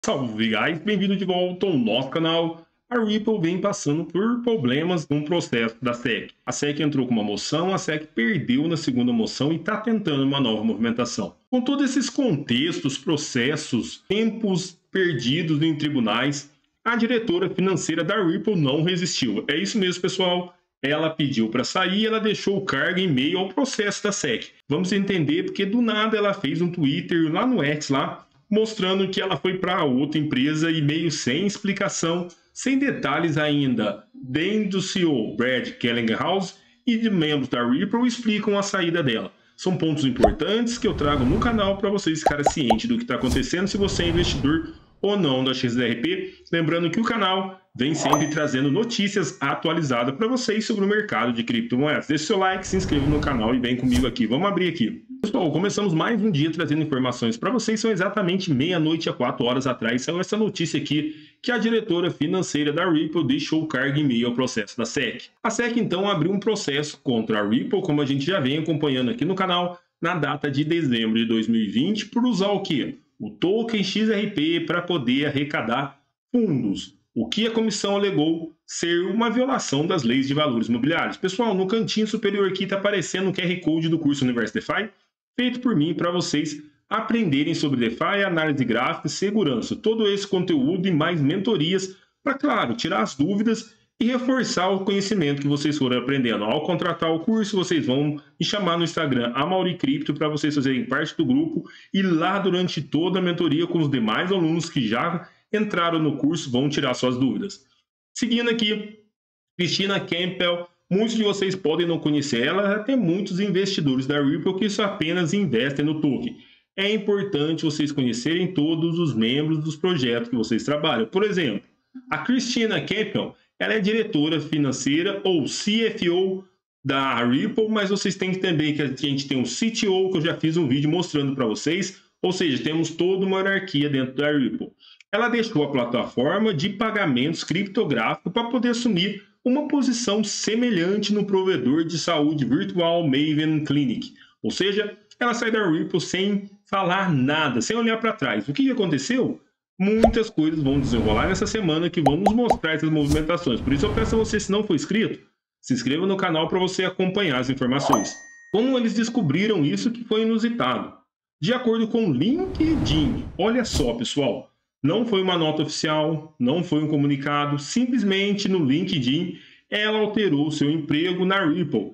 Salve, guys! Bem-vindo de volta ao nosso canal. A Ripple vem passando por problemas no processo da SEC. A SEC entrou com uma moção, a SEC perdeu na segunda moção e está tentando uma nova movimentação. Com todos esses contextos, processos, tempos perdidos em tribunais, a diretora financeira da Ripple não resistiu. É isso mesmo, pessoal. Ela pediu para sair, ela deixou o cargo em meio ao processo da SEC. Vamos entender porque do nada ela fez um Twitter lá no X, mostrando que ela foi para outra empresa e meio sem explicação, sem detalhes ainda, nem do CEO Brad Kellinghouse e de membros da Ripple explicam a saída dela. São pontos importantes que eu trago no canal para vocês ficarem cientes do que está acontecendo se você é investidor ou não da XRP. Lembrando que o canal vem sempre trazendo notícias atualizadas para vocês sobre o mercado de criptomoedas. Deixe seu like, se inscreva no canal e vem comigo aqui. Vamos abrir aqui. Pessoal, começamos mais um dia trazendo informações para vocês. São exatamente meia-noite a 4 horas atrás. Saiu essa notícia aqui que a diretora financeira da Ripple deixou o cargo em meio ao processo da SEC. A SEC então abriu um processo contra a Ripple, como a gente já vem acompanhando aqui no canal, na data de dezembro de 2020, por usar o quê? O token XRP para poder arrecadar fundos, o que a comissão alegou ser uma violação das leis de valores imobiliários. Pessoal, no cantinho superior aqui está aparecendo o QR Code do curso Universo DeFi, feito por mim para vocês aprenderem sobre DeFi, análise gráfica e segurança. Todo esse conteúdo e mais mentorias para, claro, tirar as dúvidas e reforçar o conhecimento que vocês foram aprendendo. Ao contratar o curso, vocês vão me chamar no Instagram, AmauriCrypto, para vocês fazerem parte do grupo e lá durante toda a mentoria com os demais alunos que já entraram no curso vão tirar suas dúvidas. Seguindo aqui, Christina Campbell, muitos de vocês podem não conhecer ela, até muitos investidores da Ripple que só apenas investem no token. É importante vocês conhecerem todos os membros dos projetos que vocês trabalham. Por exemplo, a Christina Campbell, ela é diretora financeira ou CFO da Ripple, mas vocês têm que entender que a gente tem um CTO, que eu já fiz um vídeo mostrando para vocês, ou seja, temos toda uma hierarquia dentro da Ripple. Ela deixou a plataforma de pagamentos criptográficos para poder assumir uma posição semelhante no provedor de saúde virtual Maven Clinic. Ou seja, ela sai da Ripple sem falar nada, sem olhar para trás. O que aconteceu? Muitas coisas vão desenrolar nessa semana que vamos mostrar essas movimentações. Por isso eu peço a você, se não for inscrito, se inscreva no canal para você acompanhar as informações. Como eles descobriram isso que foi inusitado? De acordo com o LinkedIn, olha só, pessoal, não foi uma nota oficial, não foi um comunicado, simplesmente no LinkedIn ela alterou seu emprego na Ripple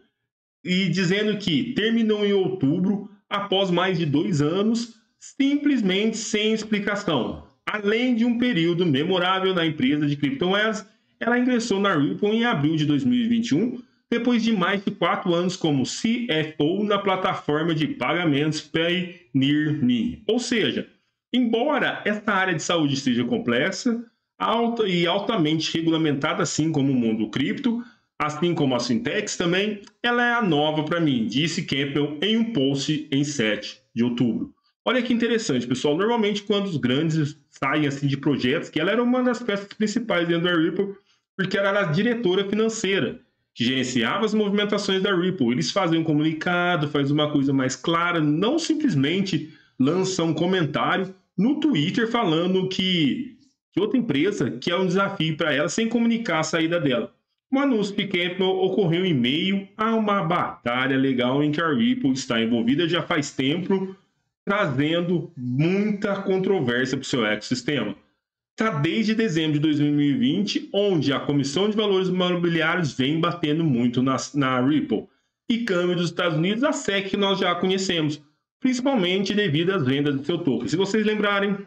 e dizendo que terminou em outubro após mais de 2 anos, simplesmente sem explicação. Além de um período memorável na empresa de criptomoedas, ela ingressou na Ripple em abril de 2021, depois de mais de 4 anos como CFO na plataforma de pagamentos PayNearMe. Ou seja, embora esta área de saúde seja complexa, alta e altamente regulamentada, assim como o mundo cripto, assim como as fintechs também, ela é a nova para mim, disse Campbell em um post em 7 de outubro. Olha que interessante, pessoal. Normalmente, quando os grandes saem assim de projetos, que ela era uma das peças principais dentro da Ripple, porque ela era a diretora financeira, que gerenciava as movimentações da Ripple. Eles fazem um comunicado, fazem uma coisa mais clara, não simplesmente lançam um comentário no Twitter falando que outra empresa que é um desafio para ela sem comunicar a saída dela. O anúncio de Campbell ocorreu em meio a uma batalha legal em que a Ripple está envolvida já faz tempo, trazendo muita controvérsia para o seu ecossistema. Está desde dezembro de 2020, onde a Comissão de Valores Imobiliários vem batendo muito na Ripple. E câmbio dos Estados Unidos, a SEC que nós já conhecemos, principalmente devido às vendas do seu token. Se vocês lembrarem,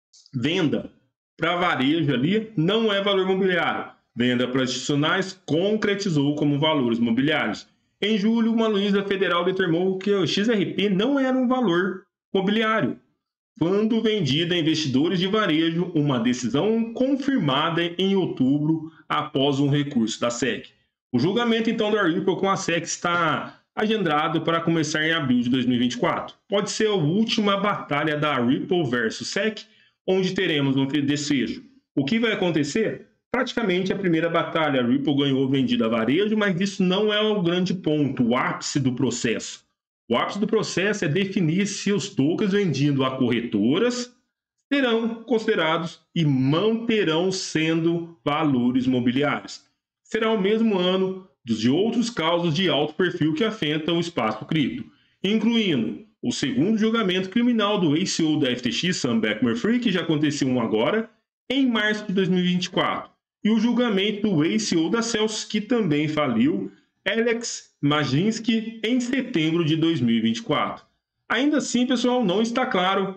venda para varejo ali não é valor imobiliário. Venda para institucionais concretizou como valores imobiliários. Em julho, uma juíza federal determinou que o XRP não era um valor mobiliário, quando vendida a investidores de varejo, uma decisão confirmada em outubro após um recurso da SEC. O julgamento então da Ripple com a SEC está agendado para começar em abril de 2024. Pode ser a última batalha da Ripple versus SEC, onde teremos um desfecho. O que vai acontecer? Praticamente a primeira batalha, a Ripple ganhou vendida a varejo, mas isso não é o grande ponto, o ápice do processo. O ápice do processo é definir se os tokens vendidos a corretoras serão considerados e manterão sendo valores mobiliários. Será o mesmo ano dos de outros casos de alto perfil que afetam o espaço cripto, incluindo o segundo julgamento criminal do ex-CEO da FTX, Sam Bankman-Fried, que já aconteceu agora, em março de 2024, e o julgamento do ex-CEO da Celsius, que também faliu, Alex Mashinsky, em setembro de 2024. Ainda assim, pessoal, não está claro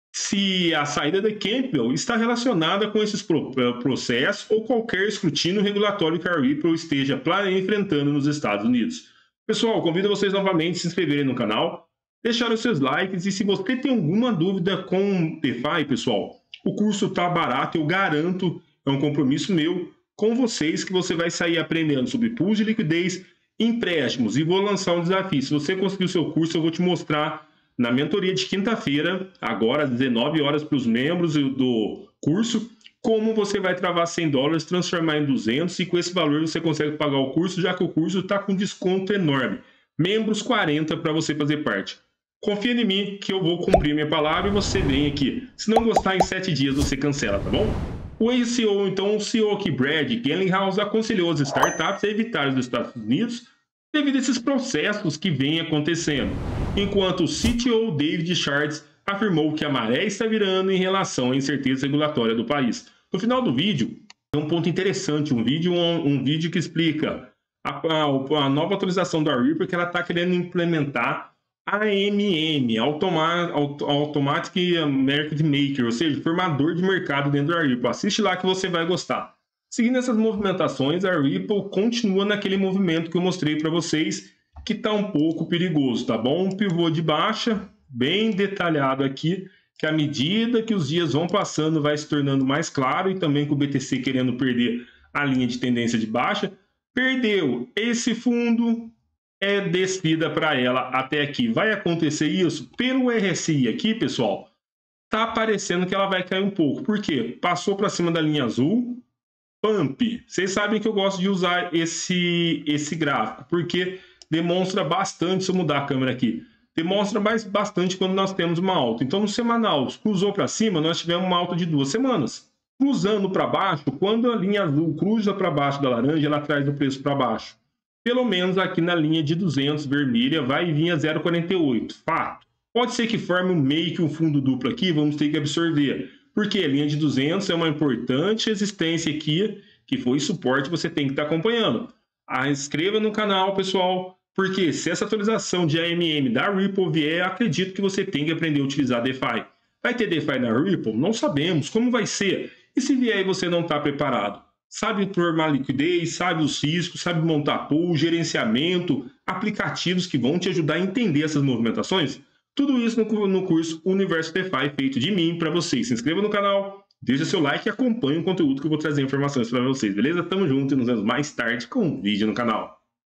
se a saída da Campbell está relacionada com esses processos ou qualquer escrutínio regulatório que a Ripple esteja enfrentando nos Estados Unidos. Pessoal, convido vocês novamente a se inscreverem no canal, deixar os seus likes e se você tem alguma dúvida com DeFi, pessoal, o curso está barato, eu garanto, é um compromisso meu com vocês que você vai sair aprendendo sobre pools de liquidez, empréstimos e vou lançar um desafio. Se você conseguir o seu curso, eu vou te mostrar na mentoria de quinta-feira, agora às 19 horas para os membros do curso, como você vai travar $100, transformar em 200 e com esse valor você consegue pagar o curso, já que o curso está com desconto enorme. Membros 40 para você fazer parte. Confia em mim que eu vou cumprir minha palavra e você vem aqui. Se não gostar, em 7 dias você cancela, tá bom? O ex-CEO, então, o CEO aqui, Brad Garlinghouse, aconselhou as startups a evitarem os Estados Unidos devido a esses processos que vêm acontecendo, enquanto o CTO David Schartz afirmou que a maré está virando em relação à incerteza regulatória do país. No final do vídeo, tem um ponto interessante, um vídeo que explica a nova atualização da Ripple, que ela está querendo implementar AMM, Automatic Market Maker, ou seja, formador de mercado dentro da Ripple. Assiste lá que você vai gostar. Seguindo essas movimentações, a Ripple continua naquele movimento que eu mostrei para vocês, que está um pouco perigoso, tá bom? Um pivô de baixa, bem detalhado aqui, que à medida que os dias vão passando vai se tornando mais claro, e também com o BTC querendo perder a linha de tendência de baixa. Perdeu esse fundo, é descida para ela até aqui. Vai acontecer isso? Pelo RSI aqui, pessoal, tá parecendo que ela vai cair um pouco. Por quê? Passou para cima da linha azul, pump. Vocês sabem que eu gosto de usar esse gráfico, porque demonstra bastante, se eu mudar a câmera aqui, demonstra bastante quando nós temos uma alta. Então, no semanal, cruzou para cima, nós tivemos uma alta de 2 semanas. Cruzando para baixo, quando a linha azul cruza para baixo da laranja, ela traz o preço para baixo. Pelo menos aqui na linha de 200 vermelha, vai vir a 0,48. Fato. Pode ser que forme meio que um fundo duplo aqui, vamos ter que absorver. Porque a linha de 200 é uma importante resistência aqui, que foi suporte, você tem que estar acompanhando. Inscreva no canal, pessoal, porque se essa atualização de AMM da Ripple vier, acredito que você tem que aprender a utilizar DeFi. Vai ter DeFi na Ripple? Não sabemos. Como vai ser? E se vier e você não está preparado? Sabe formar liquidez, sabe os riscos, sabe montar pool, gerenciamento, aplicativos que vão te ajudar a entender essas movimentações? Tudo isso no curso Universo DeFi, feito de mim para vocês. Se inscreva no canal, deixa seu like e acompanhe o conteúdo que eu vou trazer informações para vocês, beleza? Tamo junto e nos vemos mais tarde com um vídeo no canal.